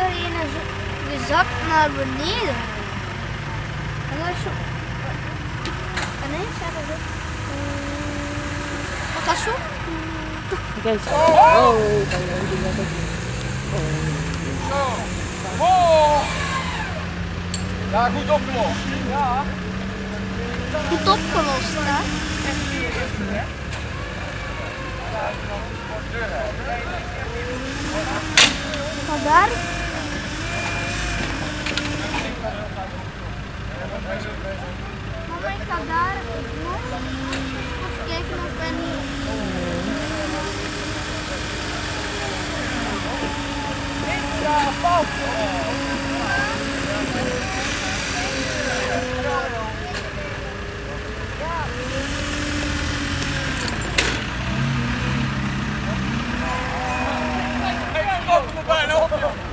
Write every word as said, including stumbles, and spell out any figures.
je een je zak naar beneden. En dan is zo. Ineens zeggen ze. Wat was zo? Kijk. Oh, kan je ook doen dat ook niet. Zo. Oh. Ja, goed opgelost. Ja. Goed opgelost, hè? Ga daar. Mama, ik ga daar nog even kijken of wij niet. Ja, fout. Ik stop er bijna op, joh.